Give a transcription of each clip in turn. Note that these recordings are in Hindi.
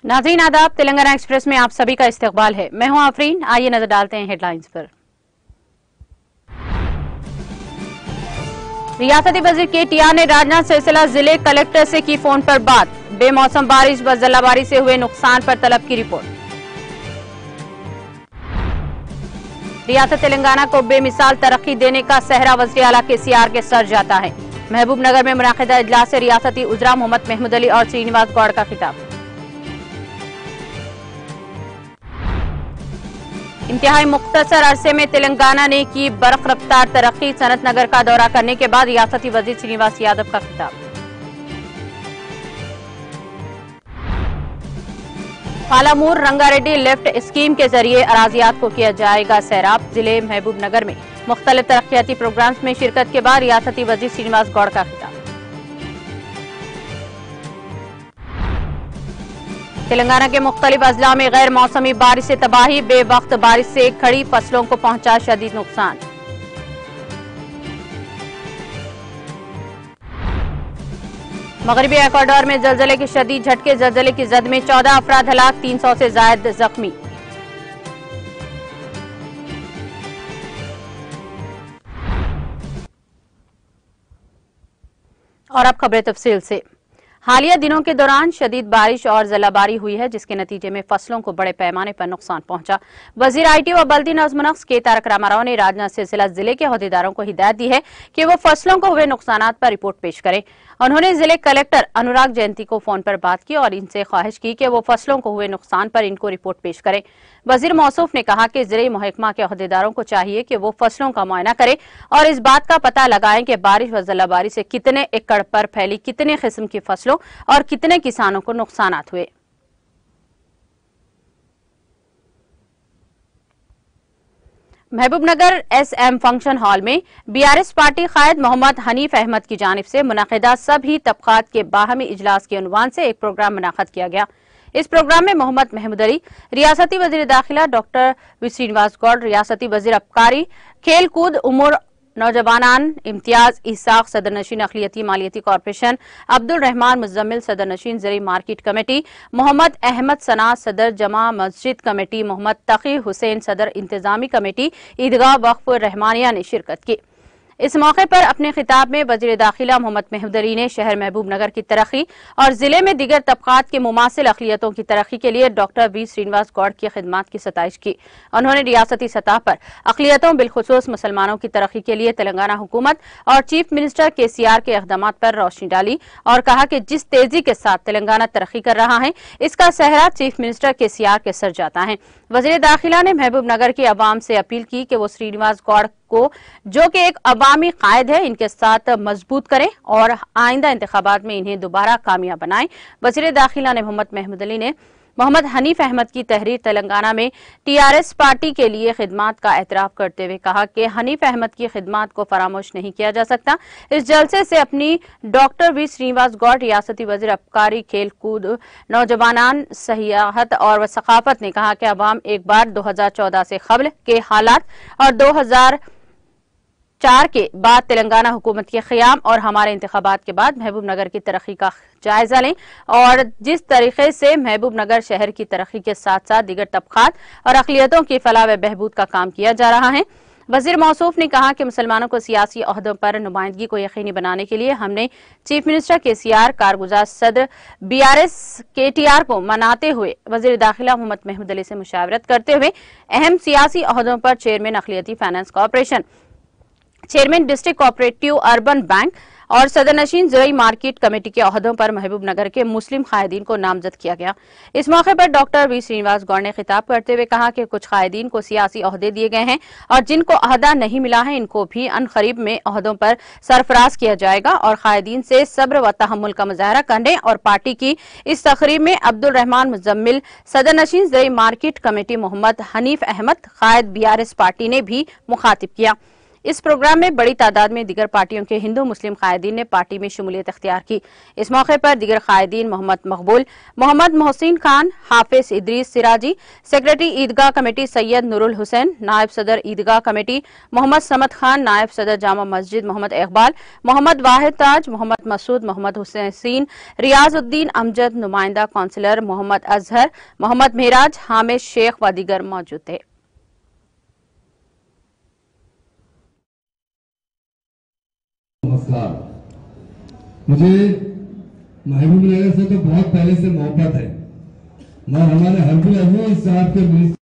नाज़रीन आदाब, तेलंगाना एक्सप्रेस में आप सभी का इस्तकबाल है। मैं हूं आफरीन। आइए नजर डालते हैं हेडलाइंस पर। रियासती वजीर KTR ने राजनाथ सिलसिला जिले कलेक्टर से की फोन पर बात। बेमौसम बारिश व जलाबारी से हुए नुकसान पर तलब की रिपोर्ट। रियासत तेलंगाना को बेमिसाल तरक्की देने का सहरा वज़ीर आला KCR के सर जाता है। महबूबनगर में मुनाकिदा इजलास से रियासती उजरा मोहम्मद महमूद अली और श्रीनिवास गौड़ का खिताब। इंतहाई मुख्तसर अरसे में तेलंगाना ने की बरख रफ्तार तरक्की। सनत नगर का दौरा करने के बाद रियासती वजीर श्रीनिवास यादव का खिताब। पालामूर रंगारेड्डी लिफ्ट स्कीम के जरिए अराजियात को किया जाएगा सैराब। जिले महबूबनगर में मुख्तलिफ तरक्याती प्रोग्राम्स में शिरकत के बाद रियासती वजीर श्रीनिवास गौड़ का खिताब। तेलंगाना के मुख्तलिफ अजला में गैर मौसमी बारिश से तबाही। बेवक्त बारिश से खड़ी फसलों को पहुंचा शदीद नुकसान। मगरबी इक्वाडोर में जलजले के शदीद झटके। जलजले की जद में 14 अफराद हलाक, 300 से जायद जख्मी। और अब खबरें तफसील से। हालिया दिनों के दौरान शदीद बारिश और जलाबारी हुई है, जिसके नतीजे में फसलों को बड़े पैमाने पर नुकसान पहुंचा। वजीर IT व बल्दी नज़्म नक्श के तारक रामाराव ने राजनाथ सिलसिला जिले के अहदेदारों को हिदायत दी है कि वो फसलों को हुए नुकसान पर रिपोर्ट पेश करें। उन्होंने जिले कलेक्टर अनुराग जयंती को फोन पर बात की और इनसे ख्वाहिश की कि वो फसलों को हुए नुकसान पर इनको रिपोर्ट पेश करें। वजीर मौसूफ ने कहा कि ज़िले महकमा के अहदेदारों को चाहिए कि वो फसलों का मुआयना करें और इस बात का पता लगाएं कि बारिश व जलाबारी से कितने एकड़ पर फैली कितने किस्म की फसलों और कितने किसानों को नुकसान हुए। महबूबनगर SM फंक्शन हॉल में BRS पार्टी कायद मोहम्मद हनीफ अहमद की जानिब से मुनाकिदा सभी तबकात के बाहमी इजलास के उन्वान से एक प्रोग्राम मुनाकिद किया गया। इस प्रोग्राम में मोहम्मद महमूद अली, रियासती वजीर दाखिला डॉक्टर V श्रीनिवास गौड़, रियासती वजीर अबकारी, खेल कूद, उमूर नौजवानान इम्तियाज इसाक, सदर नशीन अखिलियती मालियती कॉर्पोरेशन अब्दुल रहमान मुजम्मिल, सदर नशीन ज़री मार्केट कमेटी मोहम्मद अहमद सना, सदर जमा मस्जिद कमेटी मोहम्मद तकी हुसैन, सदर इंतजामी कमेटी ईदगाह वक्फ रहमानिया ने शिरकत की। इस मौके पर अपने खिताब में वजीर दाखिला मोहम्मद महमूद अली ने शहर महबूबनगर की तरक्की और जिले में दीगर तबकात के मुमासिल अखिलियतों की तरक्की के लिए डॉक्टर V श्रीनिवास गौड़ की खिदमात की सताइश की। उन्होंने रियासती सतह पर अखिलियतों बिलखुसूस मुसलमानों की तरक्की के लिए तेलंगाना हुकूमत और चीफ मिनिस्टर KCR के इक़दामात पर रोशनी डाली और कहा कि जिस तेजी के साथ तेलंगाना तरक्की कर रहा है, इसका सहरा चीफ मिनिस्टर KCR के सर जाता है। वजीर दाखिला ने महबूबनगर की अवाम से अपील की कि वो श्रीनिवास गौड़ को, जो कि एक अवामी कायद है, इनके साथ मजबूत करें और आइंदा इंतखाबात में इन्हें दोबारा कामयाब बनाएं। वजीर दाखिला ने मोहम्मद महमूद अली ने मोहम्मद हनीफ अहमद की तहरीर तेलंगाना में TRS पार्टी के लिए खिदमात का एतराफ करते हुए कहा कि हनीफ अहमद की खिदमात को फरामोश नहीं किया जा सकता। इस जलसे से अपनी डॉक्टर V श्रीनिवास गौड़, रियासती वजीर अबकारी, खेल कूद, नौजवानान, सियाहत और सकाफत ने कहा कि अवाम एक बार 2014 से कबल के हालात और 2004 के बाद तेलंगाना हुकूमत के क़याम और हमारे इंतखाबात के बाद महबूबनगर की तरक्की का जायजा लें और जिस तरीके से महबूबनगर शहर की तरक्की के साथ साथ दीगर तबकात और अक़लियतों की फलाह व बहबूद का काम किया जा रहा है। वजीर मौसूफ ने कहा कि मुसलमानों को सियासी ओहदों पर नुमाइंदगी को यकीनी बनाने के लिए हमने चीफ मिनिस्टर KCR, कारगुजार सदर BRS KTR को मनाते हुए वजीर दाखिला मोहम्मद महमूद अली से मुशावरत करते हुए अहम सियासी ओहदों पर चेयरमैन अखिलियती finance corporation, chairman district cooperative urban bank और सदर नशीन ज़राई मार्केट कमेटी के ओहदों पर महबूबनगर के मुस्लिम कायदीन को नामजद किया गया। इस मौके पर डॉक्टर V श्रीनिवास गौड़ ने खिताब करते हुए कहा कि कुछ कायदीन को सियासी ओहदे दिए गए हैं और जिनको ओहदा नहीं मिला है, इनको भी अनकरीब में ओहदों पर सरफराज किया जाएगा और कायदीन से सब्र व तहम्मुल का मुजाहरा करने और पार्टी की इस तकरीब में अब्दुल रहमान मुजम्मिल, सदर नशीन ज़राई मार्केट कमेटी मोहम्मद हनीफ अहमद, कायद BRS पार्टी ने भी मुखातिब किया। इस प्रोग्राम में बड़ी तादाद में दीगर पार्टियों के हिंदू मुस्लिम कायदीन ने पार्टी में शमूलियत इख्तियार की। इस मौके पर दीगर कायदीन मोहम्मद मकबूल, मोहम्मद मोहसिन खान, हाफिज इदरीस सिराजी, सेक्रेटरी ईदगाह कमेटी सैयद नूरुल हुसैन, नायब सदर ईदगाह कमेटी मोहम्मद समद खान, नायब सदर जामा मस्जिद मोहम्मद इकबाल, मोहम्मद वाहिद ताज, मोहम्मद मसूद, मोहम्मद हुसैन, रियाजुद्दीन अमजद, नुमाइंदा काउंसिलर मोहम्मद अजहर, मोहम्मद मेहराज, हामिद शेख व दीगर मौजूद थे। मुझे महबूब नगर से तो बहुत पहले से मोहब्बत है। मैं हमारे हरबुल अजीज साहब के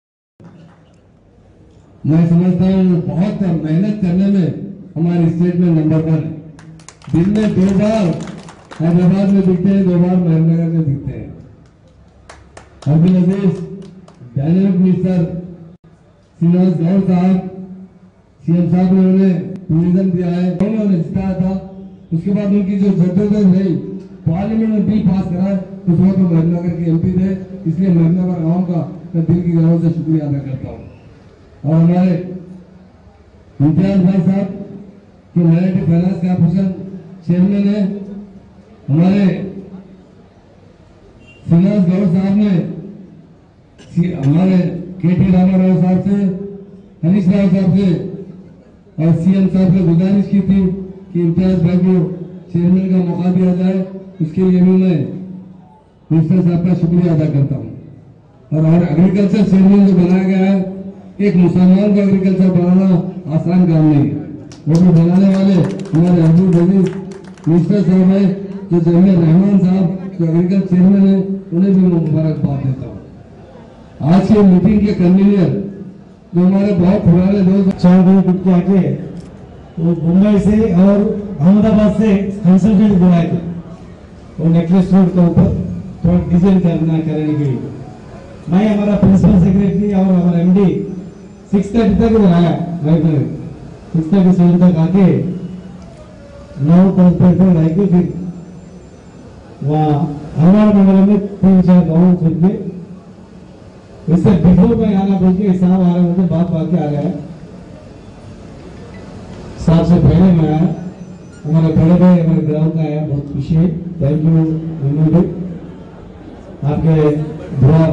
मैं समझता हूँ बहुत मेहनत करने में हमारी स्टेट में नंबर 1 है। दिन में 2 बार हैदराबाद में दिखते हैं, 2 बार महबूबनगर में दिखते हैं। हरबुल अजीज डायनेमिक मिनिस्टर श्रीनिवास गौड़ साहब, सीएम साहब ने उन्हें टूरिज्म दिया है, उन्होंने जिताया था। उसके बाद उनकी जो जद्दोजहद रही, पार्लियामेंट में बिल पास करा, उस वक्त महबूबनगर के एमपी थे। इसलिए महबूबनगर गांव का मैं दिल की गहराई से शुक्रिया अदा करता हूँ। और हमारे इम्तियाज भाई साहब जो माइनॉरिटी फाइनेंस कॉर्पोरेशन चेयरमैन है, हमारे श्रीनिवास गौड़ साहब ने हमारे केटी रामाराव साहब से, हरीश राव साहब से और सीएम साहब से गुजारिश की थी कि इम्तियाज भाई को चेयरमैन का मौका दिया जाए। उसके लिए भी मैं मिनिस्टर साहब का शुक्रिया अदा करता हूँ। और एग्रीकल्चर चेयरमैन जो बनाया गया है, एक मुसलमान को एग्रीकल्चर बनाना आसान काम नहीं है। वो भी बनाने वाले हमारे अब्दुल अजीज मिनिस्टर साहब है, जो जमीर रहमान साहब जो एग्रीकल्चर चेयरमैन है, उन्हें भी मैं मुबारकबाद देता हूँ। आज की मीटिंग के कन्वीनर जो हमारे बहुत पुराने दोस्त के आगे वो मुंबई से और अहमदाबाद से कंसल्टेंट बुलाए थे, वो नेकलेस रोड के ऊपर थोड़ा डिजाइन करने के लिए। मैं हमारा प्रिंसिपल सेक्रेटरी और हमारा एमडी 6:30 तक बुलाया, 6:30 तक आके 9 कंसल्टेंट आके फिर वहाँ हमारे मंडल में 3-4 गाँव चल के इससे बिफोर में आना बोल के साहब आ रहे मुझे बात के आ गया। साहब से पहले मैं आया, हमारे बड़े भाई हमारे ग्राम का आया, बहुत खुशी है। थैंक यू आपके दुआ।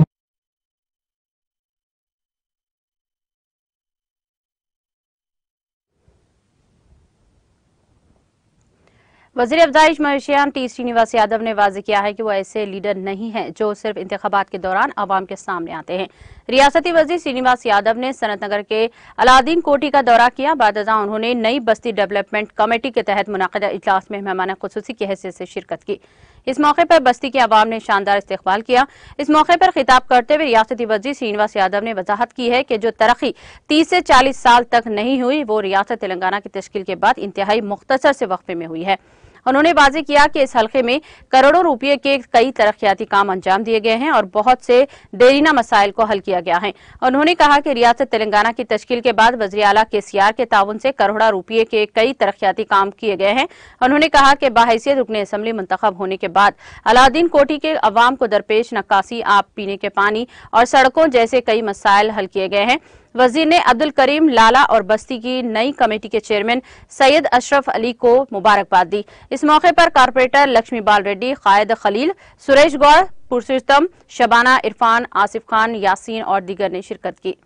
वज़ीर अफ़ज़ाइश मवेशियात टी श्रीनिवास यादव ने वाज़ेह किया है कि वो ऐसे लीडर नहीं हैं जो सिर्फ इंतखाबात के दौरान आवाम के सामने आते हैं। रियासती वज़ीर श्रीनिवास यादव ने सनत नगर के अलादीन कोठी का दौरा किया। बाद-अज़ां उन्होंने नई बस्ती डेवलपमेंट कमेटी के तहत मुनाक़िदा इजलास में मेहमान खुसूसी की हैसियत से शिरकत की। इस मौके पर बस्ती के अवाम ने शानदार इस्तकबाल किया। इस मौके पर खिताब करते हुए रियासती वज़ीर श्रीनिवास यादव ने वजाहत की है कि जो तरक्की 30 से 40 साल तक नहीं हुई, वो रियासत तेलंगाना की तश्कील के बाद इंतहाई मुख्तसर से वक्फे में हुई है। उन्होंने वाज़ेह किया कि इस हल्के में करोड़ों रुपये के कई तरक्याती काम अंजाम दिए गए हैं और बहुत से देरीना मसाइल को हल किया गया है। उन्होंने कहा कि रियासत तेलंगाना की तश्कील के बाद वज़ीर आला केसीआर के ताउन से करोड़ों रुपये के कई तरक्याती काम किए गए हैं। उन्होंने कहा कि बाहैसियत रुकने असम्बली मुंतखब होने के बाद अलादीन कोठी के अवाम को दरपेश नक्कासी, आप पीने के पानी और सड़कों जैसे कई मसाइल हल किए गए हैं। वजीर ने अब्दुल करीम लाला और बस्ती की नई कमेटी के चेयरमैन सैयद अशरफ अली को मुबारकबाद दी। इस मौके पर कारपोरेटर लक्ष्मी बाल रेड्डी, कायद खलील, सुरेश गौड़, पुरुषोत्तम, शबाना, इरफान, आसिफ खान, यासीन और दीगर ने शिरकत की।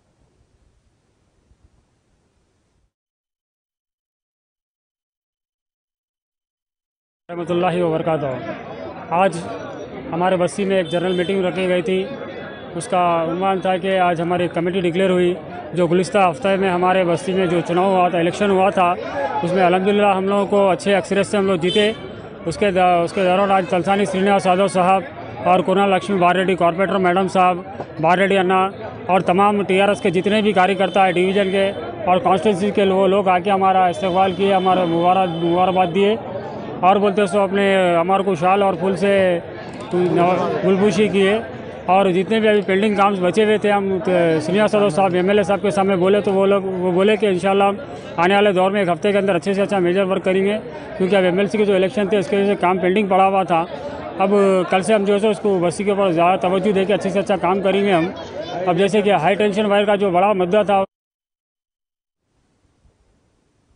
रहमतुल्लाहि व बरकातहू। आज हमारे बस्ती में एक जनरल मीटिंग रखी गई थी। उसका उन्वान था कि आज हमारी कमेटी डिक्लेयर हुई। जो गुज़िश्ता हफ्ते में हमारे बस्ती में जो चुनाव हुआ था, इलेक्शन हुआ था, उसमें अल्हम्दुलिल्लाह हम लोगों को अच्छे अक्सरियत से हम लोग जीते। उसके दौरान आज तलसानी श्रीनिवास यादव साहब और कुणाल लक्ष्मी बारेड्डी, कॉर्पोरेटर मैडम साहब, बारेड्डी अन्ना और तमाम TRS के जितने भी कार्यकर्ता है डिवीज़न के और कॉन्स्टिट्यूंसी के लोग आके हमारा इस्तकबाल किए, हमारा मुबारकबाद दिए और बोलते सो अपने हमारे को शाल और फूल से गुलबुशी किए। और जितने भी अभी पेंडिंग काम बचे हुए थे, हम श्रीनिवास यादव साहब MLA साहब के सामने बोले तो वो बोले कि इंशाल्लाह आने वाले दौर में एक हफ्ते के अंदर अच्छे से अच्छा मेजर वर्क करेंगे, क्योंकि अब MLC के जो इलेक्शन थे उसके वजह से काम पेंडिंग पड़ा हुआ था। अब कल से हम जो है उसको बस्ती के ऊपर ज़्यादा तवज्जो देकर अच्छे से अच्छा काम करेंगे हम। अब जैसे कि हाई टेंशन वायर का जो बड़ा मुद्दा था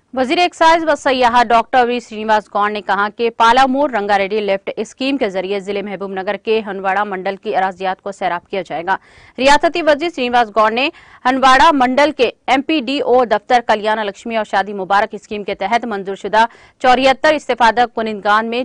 वजीर एक्साइज व सयाहत डॉक्टर वी श्रीनिवास गौड़ ने कहा कि पालामूर रंगारेड्डी लिफ्ट स्कीम के जरिए जिले महबूबनगर के हनवाड़ा मंडल की अराजियात को सैराब किया जाएगा। रियासती वजीर श्रीनिवास गौड़ ने हनवाड़ा मंडल के MPDO दफ्तर कल्याण लक्ष्मी और शादी मुबारक स्कीम के तहत मंजूरशुदा 74 इस्तेफादक कुनिंदगान में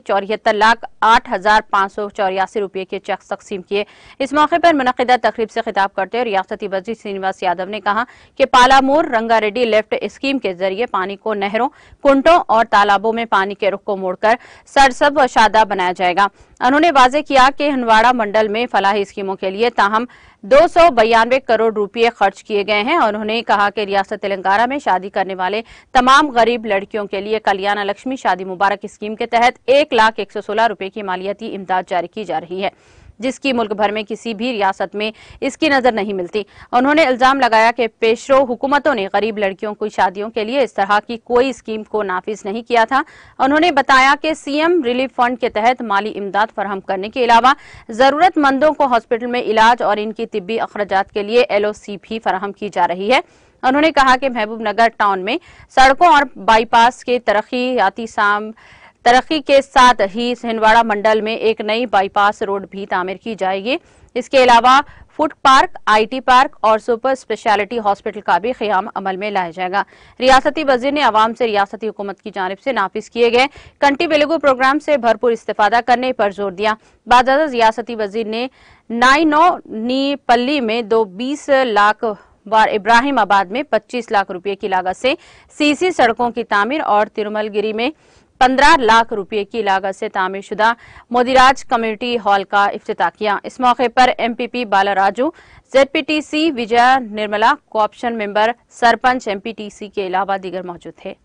74,08,584 रुपये के चेक तकसीम किए। इस मौके पर मुनक़िदा तकरीब से खिताब करते हुए रियासती वजीर श्रीनिवास यादव ने कहा कि पालामूर रंगारेड्डी लिफ्ट स्कीम के जरिए पानी को नहरों, कुंटों और तालाबों में पानी के रुख को मोड़कर सरसब व शादाब बनाया जाएगा। उन्होंने वाजे किया कि हनवाड़ा मंडल में फलाही स्कीमों के लिए ताहम 292 करोड़ रुपये खर्च किए गए हैं। उन्होंने कहा कि रियासत तेलंगाना में शादी करने वाले तमाम गरीब लड़कियों के लिए कल्याण लक्ष्मी शादी मुबारक स्कीम के तहत 1,01,16 रुपये की मालियाती इमदाद जारी की जा रही है, जिसकी मुल्क भर में किसी भी रियासत में इसकी नजर नहीं मिलती। उन्होंने इल्जाम लगाया कि पेशरो हुकूमतों ने गरीब लड़कियों की शादियों के लिए इस तरह की कोई स्कीम को नाफिज नहीं किया था। उन्होंने बताया कि CM रिलीफ फंड के तहत माली इमदाद फराहम करने के अलावा जरूरतमंदों को हॉस्पिटल में इलाज और इनकी तिब्बी अखराजात के लिए LOC भी फराहम की जा रही है। उन्होंने कहा कि महबूबनगर टाउन में सड़कों और बाईपास के तरक्की के साथ ही हनवाड़ा मंडल में एक नई बाईपास रोड भी तामीर की जाएगी। इसके अलावा फूड पार्क, IT पार्क और सुपर स्पेशलिटी हॉस्पिटल का भी क़याम अमल में लाया जाएगा। रियासती वजीर ने आवाम से रियासती हुकूमत की जानिब से नाफिज किए गए कंटी वेलुगु प्रोग्राम से भरपूर इस्तेफादा करने पर जोर दिया। बादल रियासती वजीर ने नाइनोनीपल्ली में 20 लाख वार इब्राहिमाबाद में 25 लाख रुपए की लागत से CC सड़कों की तामीर और तिरुमलगिरी में 15 लाख रुपए की लागत से तामीर शुदा मोदीराज कम्युनिटी हॉल का इफ्तिताह किया। इस मौके पर MPP Balaraju, ZPTC Vijaya Nirmala, co-option member, sarpanch MPTC के अलावा दीगर मौजूद थे।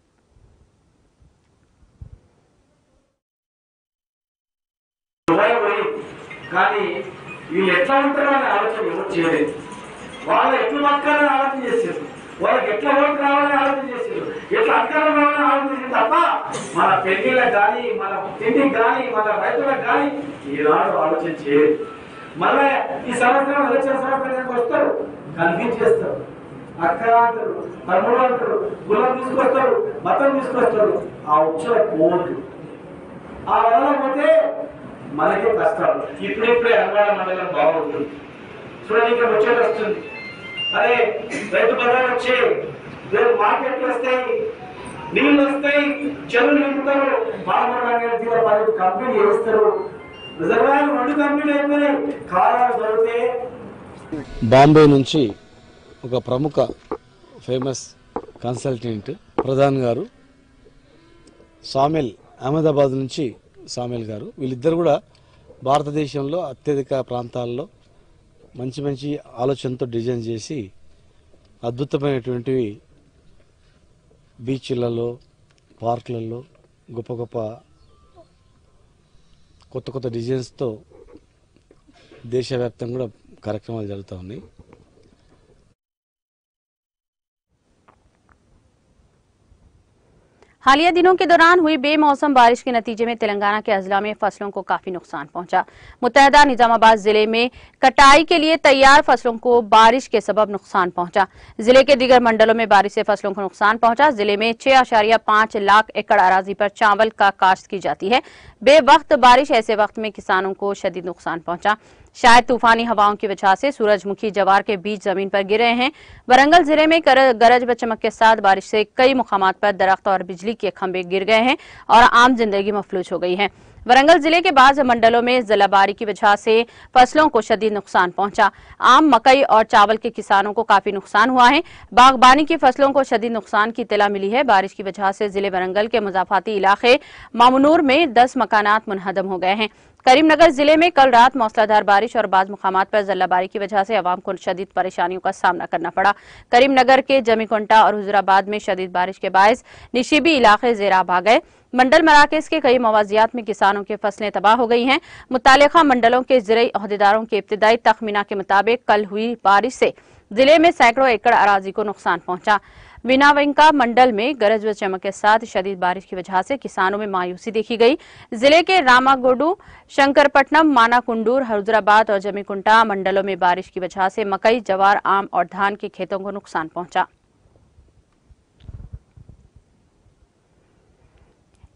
వాళ్ళకి ఎట్లా ఓటు రావాలని ఆలోచన చేశారు, ఎట్లా అధికారం రావాలని ఆలోచన చేసింది తప్ప మన పెళ్లిళ్ళకి కానీ, మన తిండికి కానీ, మన రైతులకు కానీ ఈనాడు ఆలోచన చేయరు. మళ్ళీ ఈ సంవత్సరం ఎలక్షన్ సంవత్సరానికి వస్తారు, కన్ఫ్యూజ్ చేస్తారు, అక్క అంటారు, తమ్ముడు అంటారు, కులం తీసుకొస్తారు, మతం తీసుకొస్తారు. ఆ ఉత్సవ పోదు. ఆ వల్ల పోతే మనకే కష్టాలు. ఇప్పుడిప్పుడే హన్వాడ మండలం బాగుంటుంది, చూడడానికి ముచ్చట వస్తుంది. అరే రైతు బజార్ వచ్చి రేపు మార్కెట్లు వస్తాయి, నీళ్ళు వస్తాయి, చెరువులు నింపుతారు, బాలమూరు కంపెనీ చేస్తారు, రిజర్వాయర్లు 2 కంపెనీలు అయిపోయినాయి, కాలాలు దొరికితే. బాంబే నుంచి ఒక ప్రముఖ ఫేమస్ కన్సల్టెంట్ ప్రధాన్ గారు, సామెల్ అహ్మదాబాద్ నుంచి సామెల్ గారు, వీళ్ళిద్దరు కూడా భారతదేశంలో అత్యధిక ప్రాంతాల్లో మంచి మంచి ఆలోచనతో డిజైన్ చేసి అద్భుతమైనటువంటివి బీచ్లలో, పార్కులలో గొప్ప గొప్ప కొత్త కొత్త డిజైన్స్తో దేశవ్యాప్తంగా కూడా కార్యక్రమాలు జరుగుతూ ఉన్నాయి. हालिया दिनों के दौरान हुई बेमौसम बारिश के नतीजे में तेलंगाना के अजला में फसलों को काफी नुकसान पहुंचा। मुत्तहदा निजामाबाद जिले में कटाई के लिए तैयार फसलों को बारिश के सबब नुकसान पहुंचा। जिले के दीगर मंडलों में बारिश से फसलों को नुकसान पहुंचा। जिले में 6.5 लाख एकड़ अराजी पर चावल का काश्त की जाती है। बेवक्त बारिश ऐसे वक्त में किसानों को शदीद नुकसान पहुंचा। शायद तूफानी हवाओं की वजह से सूरजमुखी जवार के बीज जमीन पर गिर रहे हैं। वरंगल जिले में गरज व चमक के साथ बारिश से कई मुकामात पर दरख्त और बिजली के खंभे गिर गए हैं और आम जिंदगी मफलूज हो गई है। वरंगल जिले के बाज़ मंडलों में जिलाबारी की वजह से फसलों को शदीद नुकसान पहुंचा। आम, मकई और चावल के किसानों को काफी नुकसान हुआ है। बागबानी की फसलों को शदीद नुकसान की इत्तला मिली है। बारिश की वजह से जिले वरंगल के मुजाफाती इलाके मामनूर में 10 मकानात मुनहदम हो गए हैं। करीमनगर जिले में कल रात मौसलाधार बारिश और बाज़ मुकामात पर जिलाबारी की वजह से अवाम को शदीद परेशानियों का सामना करना पड़ा। करीमनगर के जमीकुंटा और हुजूराबाद में शदीद बारिश के बायस निशिबी इलाके ज़ेराब आ गए। मंडल मराकज़ के कई मवाजियात में किसानों की फसलें तबाह हो गई हैं। मुतालिका मंडलों के ज़िरई अहदेदारों के इब्तिदाई तखमीना के मुताबिक कल हुई बारिश से जिले में सैकड़ों एकड़ अराजी को नुकसान पहुंचा। विनावंका मंडल में गरज व चमक के साथ शदीद बारिश की वजह से किसानों में मायूसी देखी गई। जिले के रामागोडू, शंकरपट्टनम, मानाकुंडूर, हुजूराबाद और जमीकुंटा मंडलों में बारिश की वजह से मकई, जवार, आम और धान के खेतों को नुकसान पहुंचा।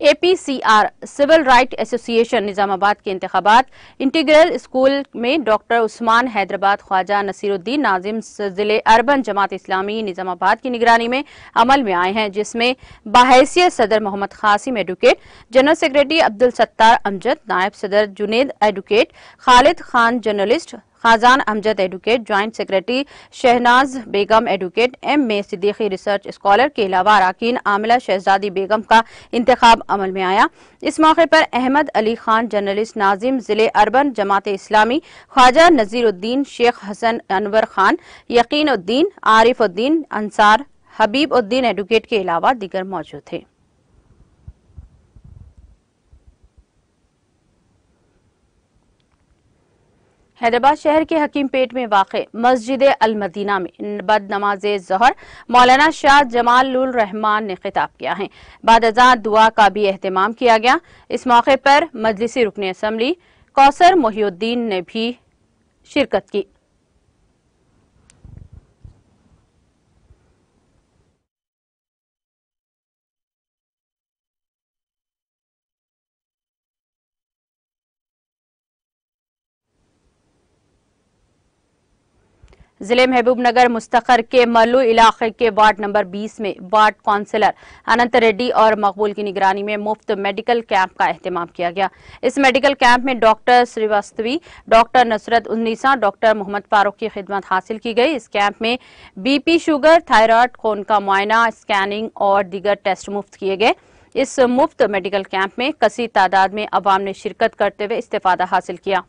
APCR civil right association Nizamabad के इंतखाबात इंटीग्रल स्कूल में डॉक्टर उस्मान हैदराबाद ख्वाजा नसीरुद्दीन नाजिम जिले अर्बन जमात इस्लामी निजामाबाद की निगरानी में अमल में आए हैं, जिसमें बाहैसियत सदर Mohammed Qasim advocate, general secretary Abdul Sattar Amjad, नायब सदर Junaid advocate, Khalid Khan journalist, Khajan Amjad advocate, joint secretary Shehnaz Begum advocate, M.A. Siddiqui research scholar के अलावा अरकान आमिला शहजादी बेगम का इंतखाब अमल में आया। इस मौके पर अहमद अली खान जर्नलिस्ट नाजिम जिले अर्बन जमात इस्लामी, ख्वाजा नजीरुद्दीन, शेख हसन अनवर खान, यकीन उद्दीन, आरिफ उद्दीन अंसार, हबीब उद्दीन एडवोकेट के अलावा दीगर मौजूद थे। हैदराबाद शहर के हकीमपेट में वाक़े मस्जिद अल मदीना में बाद नमाज ज़ोहर मौलाना शाह जमालुर रहमान ने खिताब किया है। बाद अज़ान दुआ का भी एहतमाम किया गया। इस मौके पर मजलिसी रुकन असम्बली कौसर मोहिउद्दीन ने भी शिरकत की। जिले महबूबनगर मुस्तखर के मल्लू इलाके के वार्ड नंबर 20 में वार्ड काउंसिलर अनंत रेड्डी और मकबूल की निगरानी में मुफ्त मेडिकल कैंप का एहतमाम किया गया। इस मेडिकल कैंप में doctor Srivastavi, doctor Nusrat Unnisa, doctor Mohammed Farooq की खिदमत हासिल की गई। इस कैंप में BP, शुगर, थायराइड, खून का मुआयना, स्कैनिंग और दीगर टेस्ट मुफ्त किए गए। इस मुफ्त मेडिकल कैंप में कसीर तादाद में अवाम ने शिरकत करते हुए इस्तेफादा हासिल किया।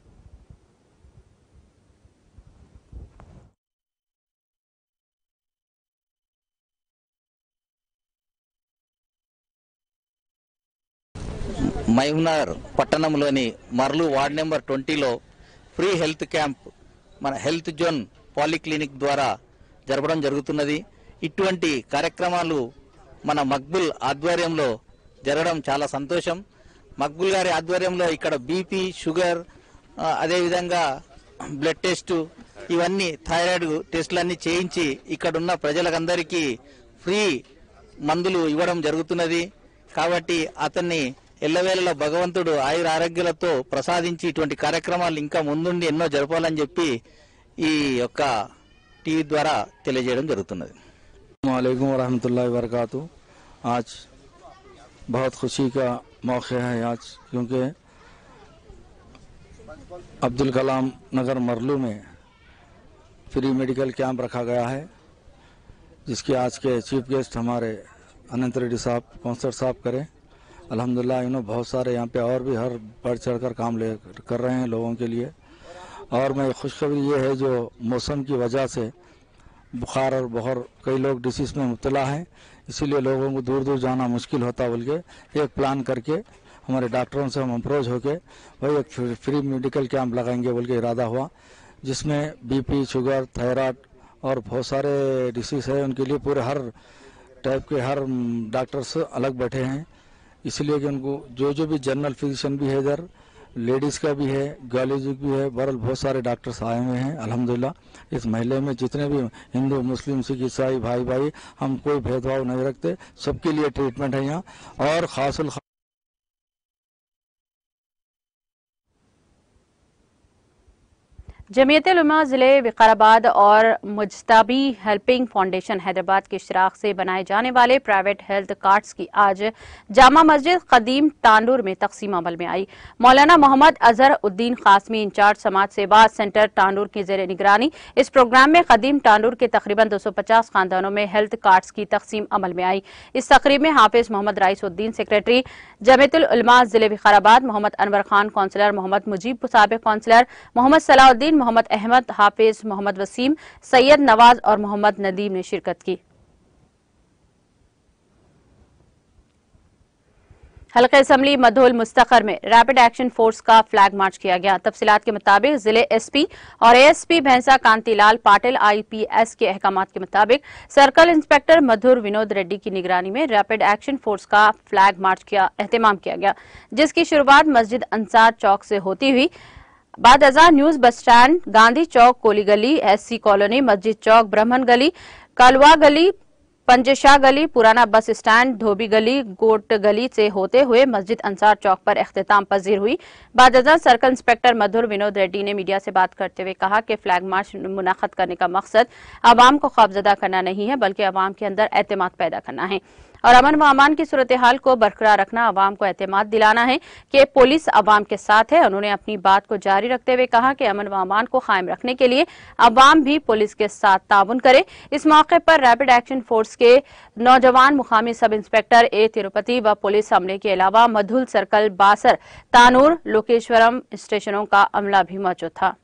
మహబూబ్నగర్ పట్టణంలోని మర్లు వార్డ్ నెంబర్ 20లో ఫ్రీ హెల్త్ క్యాంప్ మన హెల్త్ జోన్ పాలిక్లినిక్ ద్వారా జరపడం జరుగుతున్నది। ఇటువంటి కార్యక్రమాలు మన మక్బుల్ ఆధ్వర్యంలో జరగడం చాలా సంతోషం। మక్బుల్ గారి ఆధ్వర్యంలో ఇక్కడ BP, షుగర్, అదే విధంగా బ్లడ్ టెస్ట్, ఇవన్నీ థైరాయిడ్ టెస్టులన్నీ చేయించి ఇక్కడ ఉన్న ప్రజలందరికీ ఫ్రీ మందులు ఇవ్వడం జరుగుతున్నది। కాబట్టి అతన్ని ఎల్లవేళలా భగవంతుడు ఆయుర ఆరోగ్యాలతో ప్రసాదించి ఇటువంటి కార్యక్రమాలు ఇంకా ముందుండి ఎన్నో జరపాలని చెప్పి ఈ యొక్క టీవీ ద్వారా తెలియజేయడం జరుగుతున్నది। अस्सलाम वालेकुम रहमतुल्लाहि व बरकातहू। आज बहुत खुशी का मौका है आज, क्योंकि अब्दुल कलाम नगर मरलू में फ्री मेडिकल कैंप रखा गया है, जिसके आज के चीफ गेस्ट हमारे अनंत रेड्डी साहब काउंसलर साहब करें। अल्हम्दुलिल्लाह इन्होंने बहुत सारे यहाँ पे और भी हर बढ़ चढ़ कर काम कर रहे हैं लोगों के लिए। और मैं खुशखबरी ये है, जो मौसम की वजह से बुखार और बहुत कई लोग डिसीज में मुब्तला हैं, इसीलिए लोगों को दूर दूर जाना मुश्किल होता, बोल के एक प्लान करके हमारे डॉक्टरों से हम अप्रोच होके वही एक फ्री मेडिकल कैंप लगाएंगे बोल के इरादा हुआ, जिसमें BP, शुगर, थायराइड और बहुत सारे डिसीज है, उनके लिए पूरे हर टाइप के हर डॉक्टर्स अलग बैठे हैं। इसलिए कि उनको जो भी जनरल फिजिशियन भी है, इधर लेडीज़ का भी है, गायनेकोलॉजिस्ट भी है, बहरहाल बहुत सारे डॉक्टर्स आए हुए हैं। अल्हम्दुलिल्लाह इस महल्ले में जितने भी हिंदू, मुस्लिम, सिख, ईसाई भाई हम कोई भेदभाव नहीं रखते, सबके लिए ट्रीटमेंट है यहाँ। और खासुल जमीयत उलमा जिले विकाराबाद और मुजताबी हेल्पिंग फाउंडेशन हैदराबाद के इश्तराक से बनाए जाने वाले प्राइवेट हेल्थ कार्ड्स की आज जामा मस्जिद कदीम तांडूर में तकसीम अमल में आई। मौलाना मोहम्मद अजहर उद्दीन कासमी, इंचार्ज समाज सेवा सेंटर तांडूर की जेर निगरानी इस प्रोग्राम में कदीम तांडूर के तकरीबन 250 खानदानों में हेल्थ कार्ड्स की तकसीम अमल में आई। इस तकरीब में हाफिज मोहम्मद राइसुद्दीन सेक्रेटरी जमीयत उलमा जिले विकाराबाद, मोहम्मद अनवर खान काउंसलर, मोहम्मद मुजीब साबिक काउंसलर, मोहम्मद सलाउद्दीन, मोहम्मद अहमद, हाफिज मोहम्मद वसीम, सैयद नवाज और मोहम्मद नदीम ने शिरकत की। हल्के असम्बली मधोल मुस्तखर में रैपिड एक्शन फोर्स का फ्लैग मार्च किया गया। तफसीलात के मुताबिक जिले SP और ASP भैंसा कांतिलाल पाटिल IPS के अहकामात के मुताबिक सर्कल इंस्पेक्टर मधुर विनोद रेड्डी की निगरानी में रैपिड एक्शन फोर्स का फ्लैग मार्च का एहतमाम किया गया, जिसकी शुरुआत मस्जिद अंसार चौक से होती हुई बाद अज़ान न्यूज बस स्टैंड, गांधी चौक, कोली गली, SC कॉलोनी, मस्जिद चौक, ब्राह्मण गली, कालवा गली, पंजशाह गली, पुराना बस स्टैंड, धोबी गली, गोट गली से होते हुए मस्जिद अंसार चौक पर इख्तिताम पजीर हुई। बादजा सर्कल इंस्पेक्टर मधुर विनोद रेड्डी ने मीडिया से बात करते हुए कहा कि फ्लैग मार्च मुनाखत करने का मकसद आवाम को खौफजदा करना नहीं है, बल्कि आवाम के अंदर एतमाद पैदा करना है और अमन व अमान की सूरत हाल को बरकरार रखना, आवाम को एतमाद दिलाना है कि पुलिस आवाम के साथ है। उन्होंने अपनी बात को जारी रखते हुए कहा कि अमन व अमान को कायम रखने के लिए आवाम भी पुलिस के साथ ताउन करे। इस मौके पर रैपिड एक्शन फोर्स के नौजवान मुकामी सब इंस्पेक्टर ए तिरुपति व पुलिस अमले के अलावा मधुल सर्कल, बासर, तानूर, लोकेश्वरम स्टेशनों का अमला भी मौजूद था।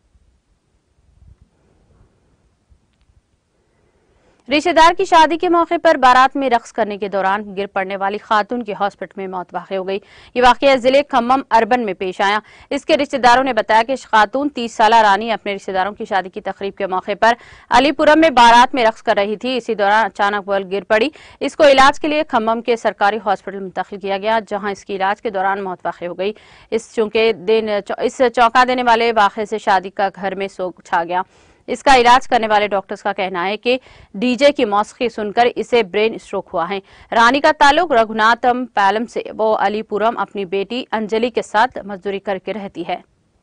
रिश्तेदार की शादी के मौके पर बारात में रक्स करने के दौरान गिर पड़ने वाली खातून की हॉस्पिटल में मौत वाक़ हो गई। ये वाक़या जिले खम्मम अर्बन में पेश आया। इसके रिश्तेदारों ने बताया कि खातून 30 साल रानी अपने रिश्तेदारों की शादी की तकरीब के मौके पर अलीपुरम में बारात में रक्स कर रही थी। इसी दौरान अचानक वह गिर पड़ी। इसको इलाज के लिए खम्मम के सरकारी हॉस्पिटल मुंतकिल किया गया, जहाँ इसकी इलाज के दौरान मौत वाक़ हो गई। इस चौंका देने वाले वाक़े से शादी का घर में सोग छा गया। इसका इलाज करने वाले डॉक्टर्स का कहना है कि डीजे की मौसीकी सुनकर इसे ब्रेन स्ट्रोक हुआ है। रानी का ताल्लुक रघुनाथम पैलम से वो अलीपुरम अपनी बेटी अंजलि के साथ मजदूरी करके रहती है।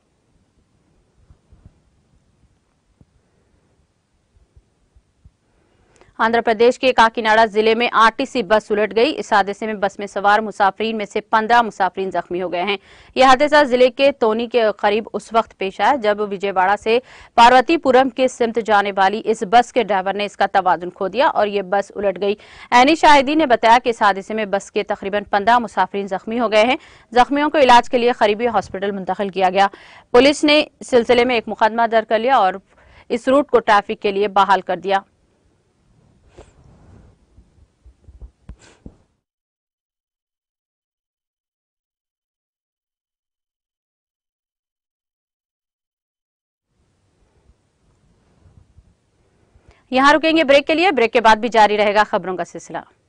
आंध्र प्रदेश के काकीनाडा जिले में आरटीसी बस उलट गई। इस हादसे में बस में सवार मुसाफरीन में से 15 मुसाफरीन जख्मी हो गए हैं। यह हादसा जिले के तोनी के करीब उस वक्त पेश आया जब विजयवाड़ा से पार्वतीपुरम के सिमत जाने वाली इस बस के ड्राइवर ने इसका तवाजुन खो दिया और ये बस उलट गई। ऐनी शाहिदीन ने बताया कि इस हादसे में बस के तकरीबन 15 मुसाफरीन जख्मी हो गए हैं। जख्मियों को इलाज के लिए करीबी हॉस्पिटल मुंतकिल किया गया। पुलिस ने इस सिलसिले में एक मुकदमा दर्ज कर लिया और इस रूट को ट्रैफिक के लिए बहाल कर दिया। यहां रुकेंगे ब्रेक के लिए। ब्रेक के बाद भी जारी रहेगा खबरों का सिलसिला।